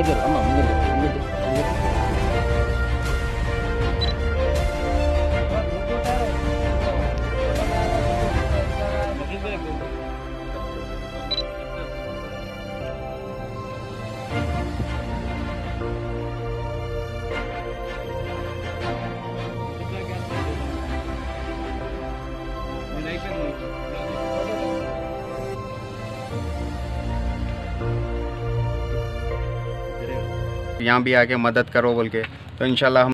यहाँ भी आके मदद करो बोल के, तो इंशाल्लाह हम